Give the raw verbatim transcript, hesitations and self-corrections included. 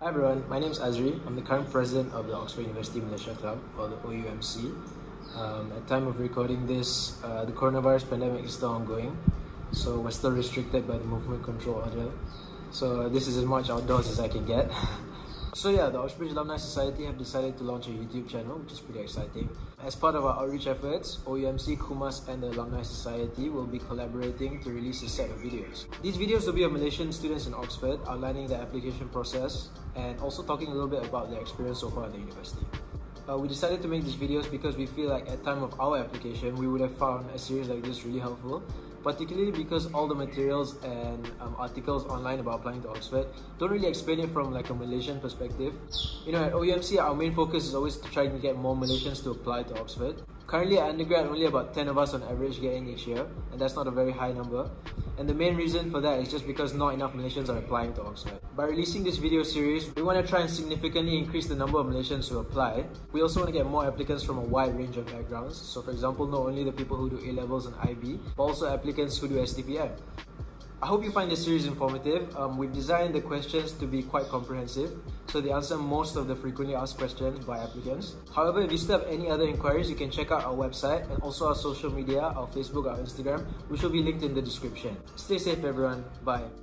Hi everyone, my name is Azri. I'm the current president of the Oxford University Malaysia Club, or the O U M C. Um, at the time of recording this, uh, the coronavirus pandemic is still ongoing, so we're still restricted by the movement control order. So uh, this is as much outdoors as I can get. So yeah, the Oxbridge Alumni Society have decided to launch a YouTube channel, which is pretty exciting. As part of our outreach efforts, O U M C, KUMAS and the Alumni Society will be collaborating to release a set of videos. These videos will be of Malaysian students in Oxford outlining their application process and also talking a little bit about their experience so far at the university. Uh, we decided to make these videos because we feel like at time of our application, we would have found a series like this really helpful, particularly because all the materials and um, articles online about applying to Oxford don't really explain it from like a Malaysian perspective. You know, at O U M C, our main focus is always to try to get more Malaysians to apply to Oxford. Currently at undergrad, only about ten of us on average get in each year, and that's not a very high number. And the main reason for that is just because not enough Malaysians are applying to Oxford. By releasing this video series, we want to try and significantly increase the number of Malaysians who apply. We also want to get more applicants from a wide range of backgrounds. So for example, not only the people who do A levels and I B, but also applicants who do S T P M. I hope you find this series informative. Um, we've designed the questions to be quite comprehensive, so they answer most of the frequently asked questions by applicants. However, if you still have any other inquiries, you can check out our website and also our social media, our Facebook, our Instagram, which will be linked in the description. Stay safe everyone, bye.